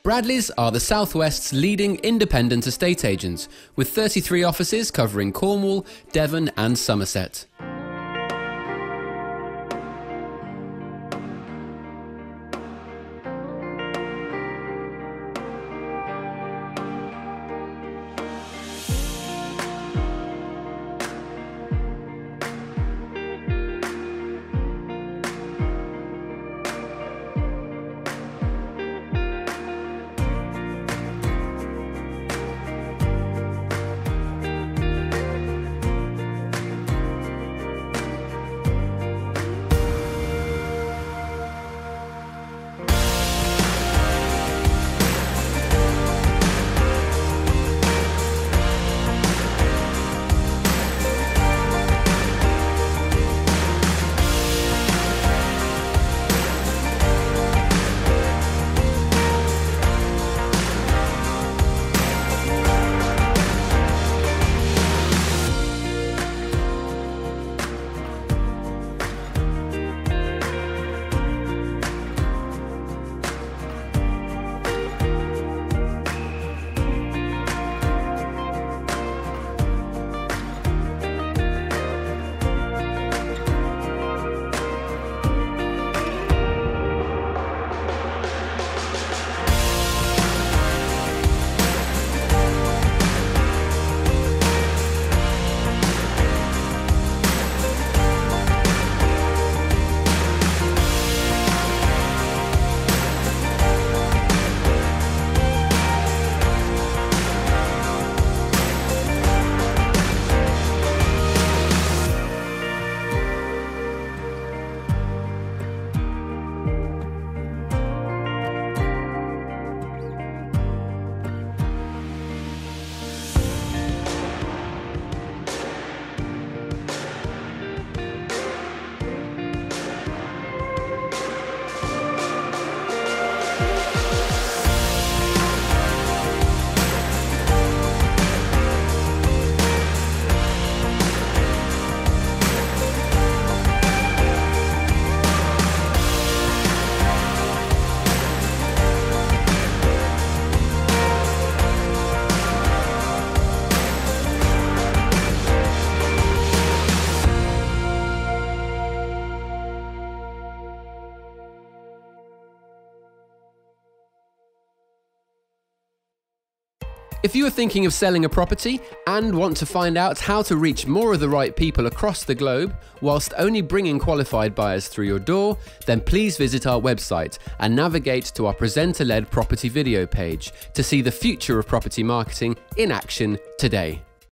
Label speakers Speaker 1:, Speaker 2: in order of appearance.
Speaker 1: Bradleys are the Southwest's leading independent estate agents, with 33 offices covering Cornwall, Devon and Somerset. If you are thinking of selling a property and want to find out how to reach more of the right people across the globe whilst only bringing qualified buyers through your door, then please visit our website and navigate to our presenter-led property video page to see the future of property marketing in action today.